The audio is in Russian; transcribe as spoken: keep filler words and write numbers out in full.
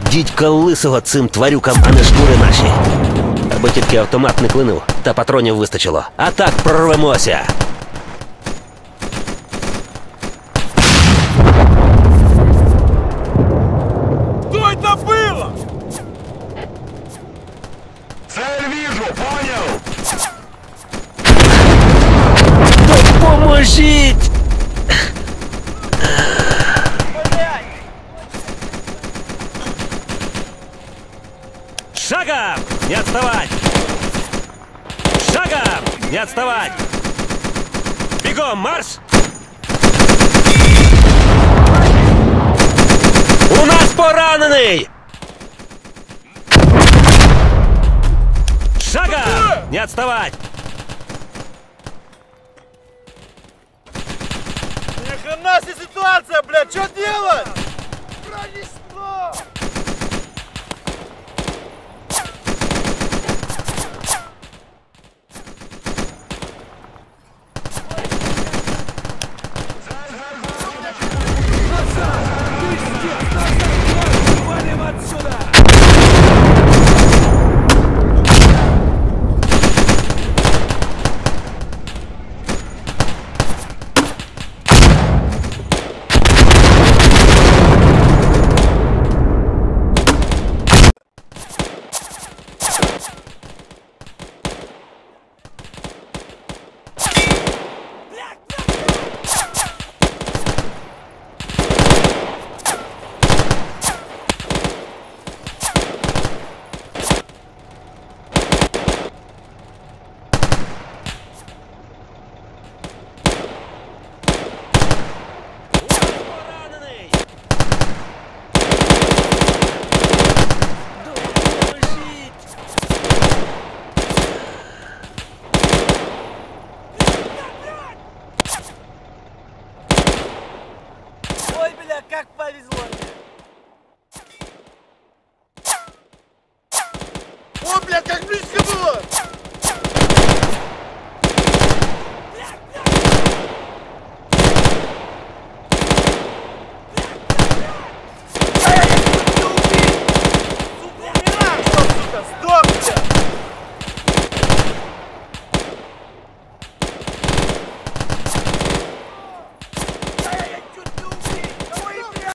дідька лисого цим тварюкам, а не шкури наші. Аби тільки автомат не клинув, та патронів вистачило. А так прорвемося. Что это было? Цель вижу, понял! Допоможіть! Шагом! Не отставать! Шагом! Не отставать! Бегом, марш! У нас поранений! Шагом! Не отставать! Ни хрена себе ситуация, блядь, что делать? Пронесло! Ой, бля, как повезло мне! О, бля!